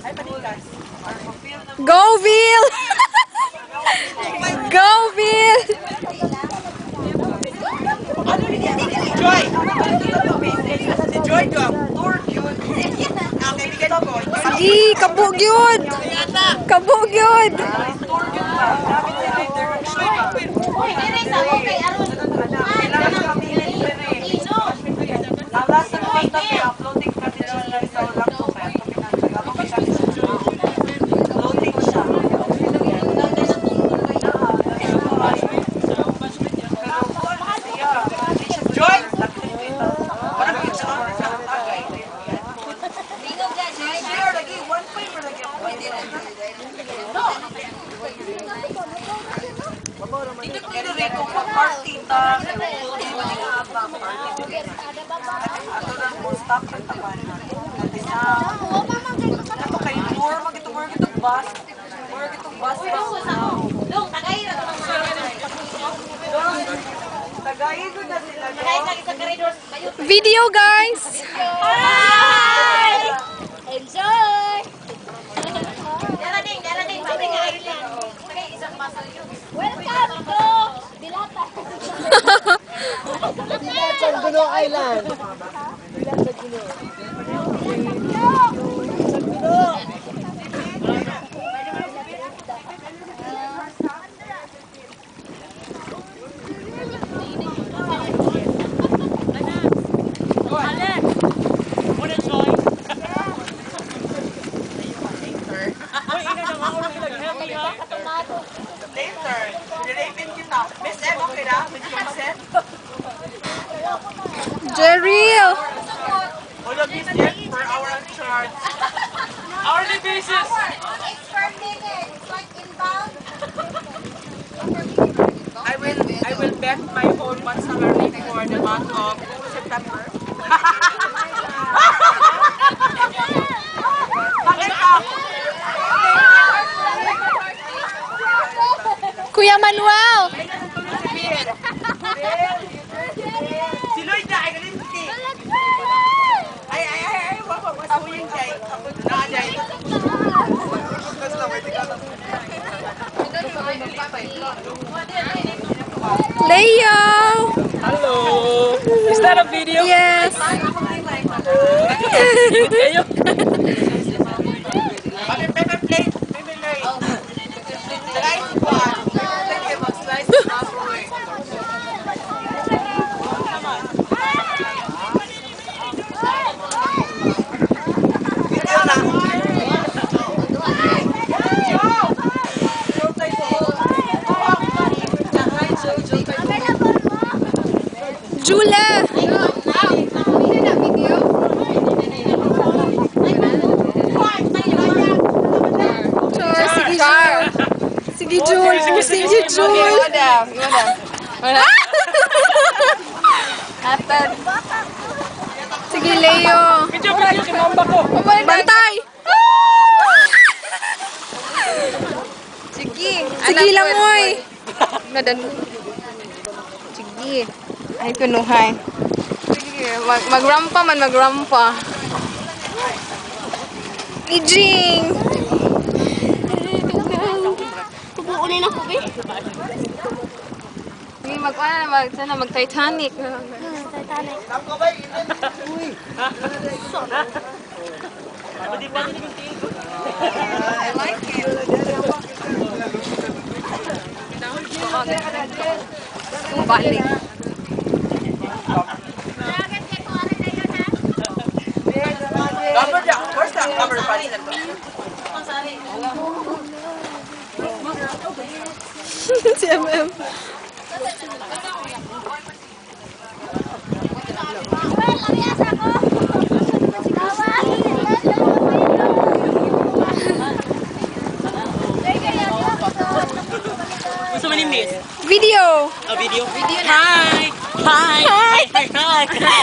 Go, Bill! Go, Bill! Joy! Si Joy ko ang tour yun. Ang kaibigan ko. Sige, kabog yun! Kabog yun! Tour yun ba? Dapat sila yung direction ba? Kailangan kami lalas sa mga tabi, uploading kami sa Olango. Uploading siya. Joy! Parang yung sa mga tagay. Share lagi, 1.5 lagi ang pwede rin. Dito ko rin kung pa-party ta, hindi mo din habang party. Ato na mo stop sa taban. Ato kayo, more magitong bus. More magitong bus. Dong, tagay na ito. Tagayin ko na sila. Tagay na isang koridor. Video, guys! Hi! Enjoy! Darating. Babay ka island. Tagay isang basal yun. Welcome to Dilata. Dilata Guno Island. Dilata Guno. Later, nilipin kita. Miss M, okay na? Miss Consent? Jerreel! All of these get per hour on charge. Hourly basis! It's per minute. It's like inbound. I will bet my whole month's salary for the month of September. Bakit ka? Kuya Manuel! Si Lloyd na, ay galinti. Ay, wako, masawi yung jay. Nakajay. Leo! Hello. Is that a video? Yes! Pepper plate. Pepper plate. Slice one. Sige, mag-slice na ako eh. Video na. Jula! Sige, Jul! Sige, Jul! Sige, Leo! Bantay! Sige! Sige lang, moy! Sige! Ay, pinuhay. Sige, magrampa man, magrampa. Ijing! Pupuunin ako, be. Sige, mag-Titanic. Titanic. I like it. Balik. Cover niya. Where's that cover body na to? Si MM. Gusto mo ni Miss? Video! A video? Hi! Hi! Hi! Hi!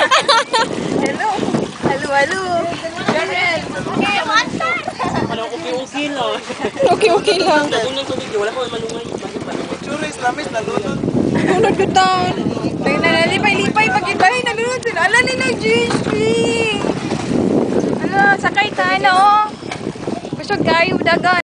Hello! Darren! Ano, okay lang. Okay lang. Unang tubig, wala ko malungay. Churis, lamis, nalunod. Nalunod ko down. Nalipay-lipay. Pag-ibay, nalunod. Ala nila, GSP! Ala, sakay tayo na, oh. siya kayo dagan.